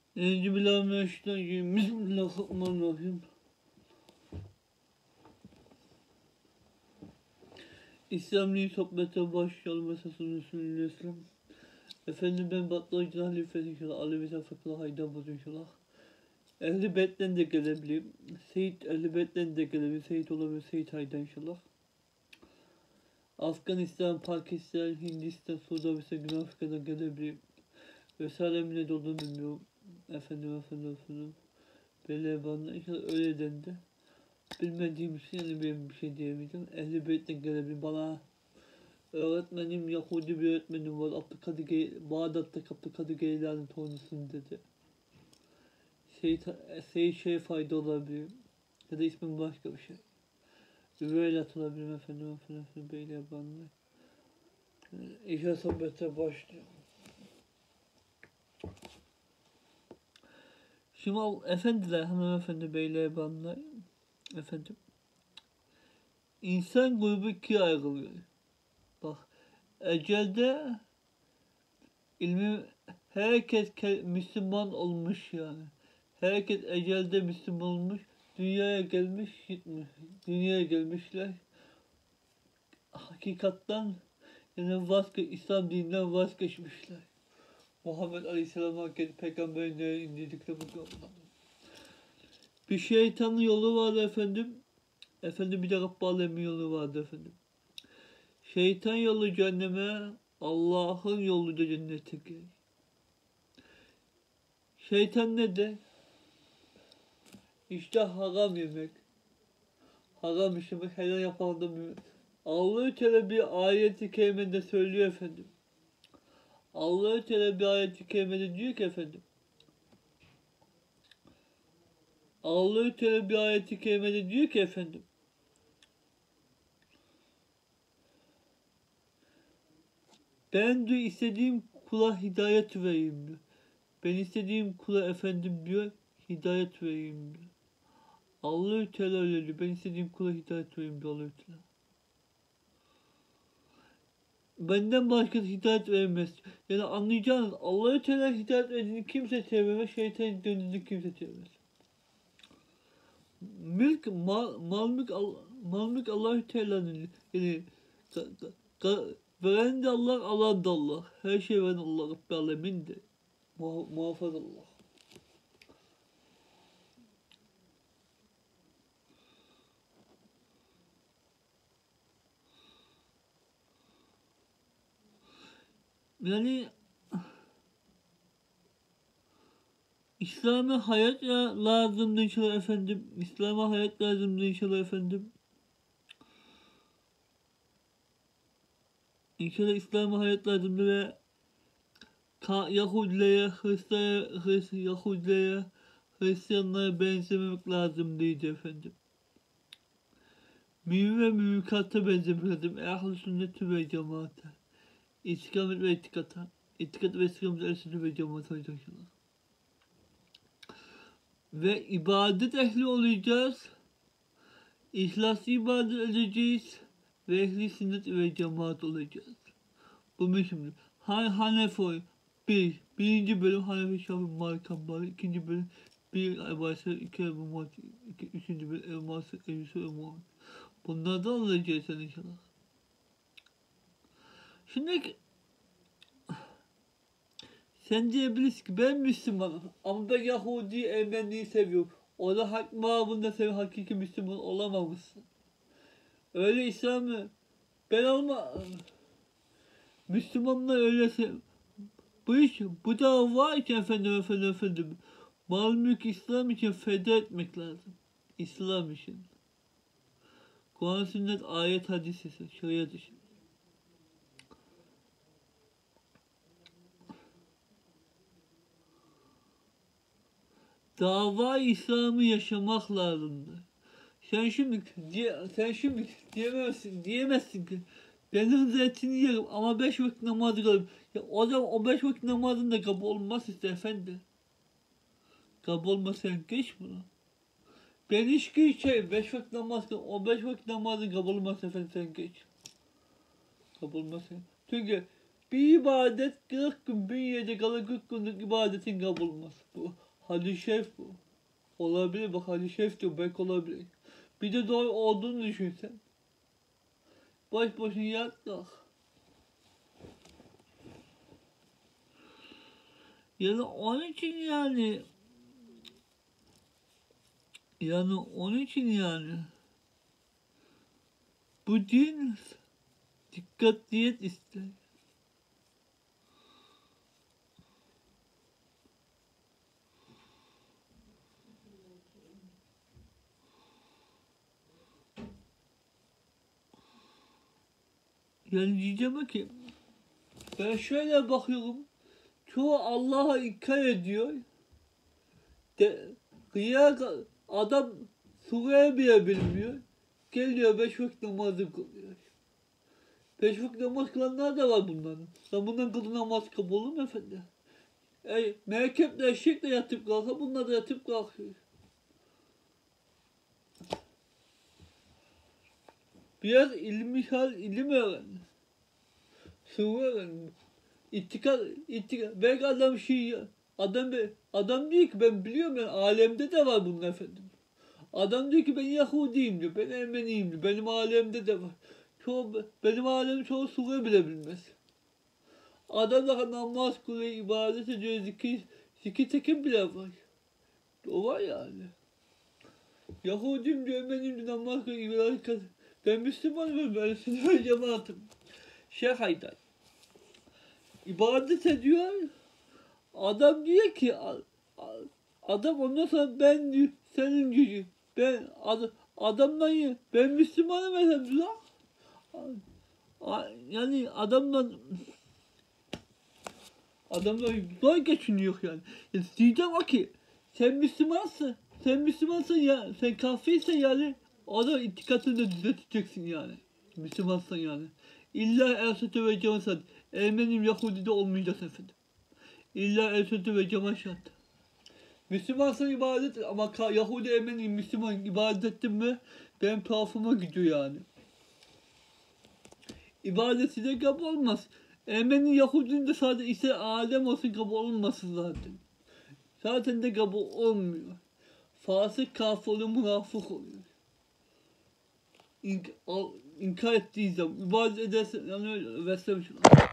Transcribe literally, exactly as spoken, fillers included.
Euzubillahimineşşeytanirracim. Bismillahirrahmanirrahim. İslami sohbete başlayalım. Esasını Resulü'nün Efendim ben Batlacı Halifesi inşallah. Alevi Tafakla Haydar Boz inşallah. Ehli Beyt'ten de gelebilirim. Seyit Ehli Beyt'ten de gelebilirim. Seyit olabilir. Seyit Haydar inşallah. Afganistan, Pakistan, Hindistan, Suudi Arabistan, Güney Afrika'dan gelebilirim. Vesaire millet olduğunu bilmiyorum. Efendim efendim efendim. Böyle bana inşallah öyle dendi. Bilmediğim için yani ben bir şey diyemeyeceğim. Ehl-i Beyt'ten gelebilir. Bana öğretmenim, Yahudi bir öğretmenim var. Abdülkadir Ge Bağdat'ta Abdülkadir Geylani torunlusun dedi. Seyit, Seyit Şerif Fayda olabilir. Ya da ismin başka bir şey. Üveylat olabilir efendim, efendim, efendim, beyler bana. İşe sohbete başlıyor. Şimdi efendiler, hanımefendi, beyler bana. Efendim. İnsan grubu ikiye ayrılıyor. Bak, ecelde ilmi herkes Müslüman olmuş yani. Herkes ecelde Müslüman olmuş. Dünyaya gelmiş, gitmiş. Dünyaya gelmişler. Hakikattan yani vazge İslam dininden vazgeçmişler. Muhammed Aleyhisselam'a gelip peygamberine indirdikleri bu yoldan. Bir şeytanın yolu vardı efendim. Efendim bir de Rabb Alemin yolu vardı efendim. Şeytan yolu cehenneme, Allah'ın yolu da cennete girer. Şeytan ne de? İşte haram yemek. Haram işlemek, helal yapandan mümin. Allah-u Teala bir ayeti kerimede söylüyor efendim. Allah-u Teala bir ayeti kerimede diyor ki efendim. Allah-u Teala bir ayeti kerimede diyor ki efendim. Ben diyor istediğim kula hidayet vereyim diyor. Ben istediğim kula efendim diyor hidayet vereyim diyor. Allah-u Teala öyle diyor. Ben istediğim kula hidayet vereyim diyor Allah-u Teala. Benden başkası hidayet vermez. Yani anlayacağınız Allah-u Teala hidayet verdiğini kimse sevmez, şeytan döndüğünü kimse sevmez. Mülk, mal, mal mülk, mal mülk Allah-u Teala'nın yani veren de Allah, alan da Allah. Her şey veren Allah, Rabbi Alemin de. Muha muhafaz Allah. Yani İslam'a hayat ya lazımdı inşallah efendim. İslam'a hayat lazımdı inşallah efendim. İnşallah İslam'a hayat lazımdı ve Yahudilere, Hristiyanlara, Yahudilere, Hristiyanlara benzememek lazım değil efendim. Mümin ve mümkata benzemek lazım. Ehl-i sünneti ve cemaate. İstikamet ve itikata. İtikat ve istikamet ehl-i ve cemaate olacak inşallah. Ve ibadet ehli olacağız. İhlaslı ibadet edeceğiz. Ve ehli sünnet ve cemaat olacağız. Bu mühimdir. Han Hanefi bir. Birinci bölüm Hanefi Şafii Malik Hanbali. İkinci bölüm bir Ebu iki Ebu Muhammed. Üçüncü bölüm Ebu Muhammed. Ebu Muhammed. Bunlardan olacağız sen inşallah. Şimdi sen diyebilirsin ki ben Müslümanım ama ben Yahudi Ermeni'yi seviyorum. O da hak mağabında sen hakiki Müslüman olamamışsın. Öyle İslam'ı ben olma Müslümanlar öyle sev bu iş bu dava için efendim efendim efendim mal mülk İslam için feda etmek lazım. İslam için. Kur'an sünnet ayet hadisi şeriat için. Dava İslam'ı yaşamak lazımdı. Sen şimdi diye, sen şimdi diyemezsin, diyemezsin ki ben hızlı etini yerim ama beş vakit namazı kılarım. Ya o zaman o beş vakit namazın da kabul olmaz işte efendi. Kabul olmaz sen geç bunu. Ben içki içeyim, beş vakit namaz kılarım. O beş vakit namazın kabul olmaz efendi sen geç. Kabul olmaz sen. Çünkü Bir ibadet kırk gün bünyede kalan kırk günlük ibadetin kabul olmaz. Bu hadis-i şerif bu. Olabilir bak hadis-i şerif diyor belki olabilir. Bir de doğru olduğunu düşünsen. Baş başına yat kalk. Yani onun için yani yani onun için yani bu din dikkatliyet ister. Yani diyeceğim ki ben şöyle bakıyorum. Çoğu Allah'a inkar ediyor. De, kıya, adam Suriye bile bilmiyor. Geliyor beş vakit namazı kılıyor. Beş vakit namaz kılanlar da var bunların. Sen bundan kılı namaz kabul olur mu efendim? Ey, merkeple eşekle yatıp kalka bunlar da yatıp kalkıyor. Biraz ilim hal ilim öğren. Sıvı öğren. İttikad, ittikad. Belki adam şey adam adam diyor ki ben biliyorum yani alemde de var bunun efendim. Adam diyor ki ben Yahudiyim diyor, ben Ermeniyim diyor, benim alemde de var. Çoğu, benim alem çoğu Sure bile bilmez. Adam da namaz kılıyor, ibadet ediyor, zikir, zikir tekin bile var. O var yani. Yahudiyim diyor, Ermeniyim diyor, namaz kılıyor, ibadet kılıyor. Ben Müslümanım, ben Sünnet cemaatim. Şeyh Haydar. İbadet ediyor. Adam diyor ki, adam ondan sonra ben diyor, senin gücün. Ben ad, adamdan ya, ben Müslümanım efendim lan. Yani adamdan adamdan zor geçiniyor yani. yani. Diyeceğim o ki sen Müslümansın. Sen Müslümansın ya. Sen kafirsen yani o da itikatını da düzelteceksin yani. Müslümansın yani. İlla Ersetü ve Cemaat. Ermenim Yahudi de olmayacağız efendim. İlla Ersetü ve Cemaat şart. Müslümansın ibadet ama Yahudi Ermeni Müslüman ibadet ettin mi benim tuhafıma gidiyor yani. İbadeti de kabul olmaz. Ermeni Yahudinin de sadece ise alem olsun kabul olmasın zaten. Zaten de kabul olmuyor. Fasık kafir oluyor, münafık oluyor. İnk, al, inkar ettiği zaman ibadet edersen yani öyle. Vesselam.